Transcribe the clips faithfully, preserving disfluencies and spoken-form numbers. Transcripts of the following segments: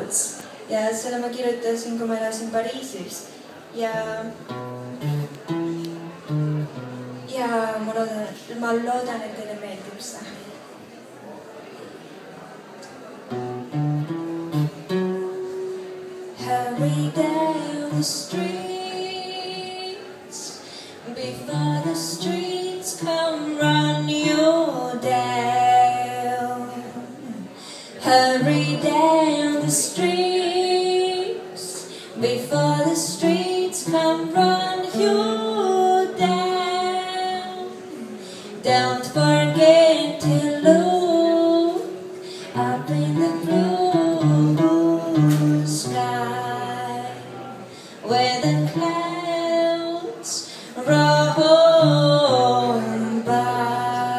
Clouds ja selle ma kirjutasin, kui ma elasin Pariisis ja ja ma loodan, ma loodan, et teile meeldib see. Hurry down the streets before the streets come run you down. Hurry down the streets before the streets come run you down. Don't forget to look up in the blue sky where the clouds roll by.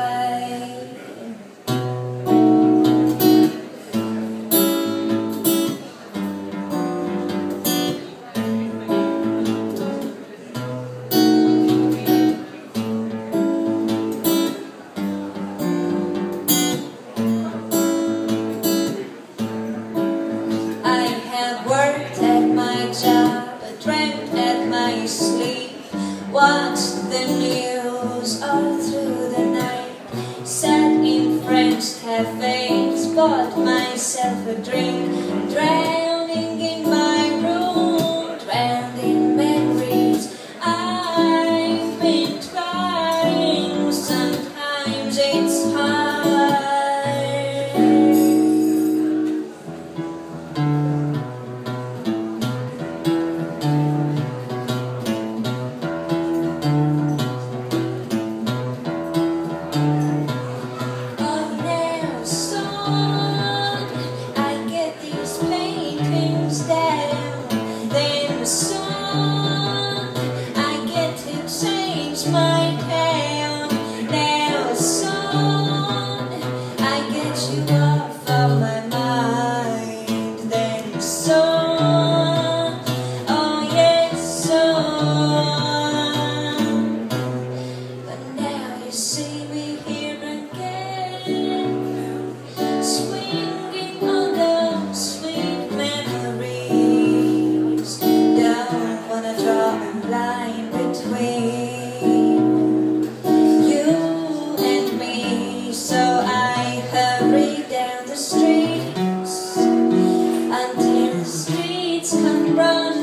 Worked at my job, dreamt at my sleep, watched the news all through the night, sat in French cafes, bought myself a drink, drowning in my room, drowned in memories. I've been trying, sometimes it's hard. My town now, son, I get you off of my mind. Then, son, oh yes, son. But now you see me here again, swinging on those sweet memories. Don't wanna draw a line between run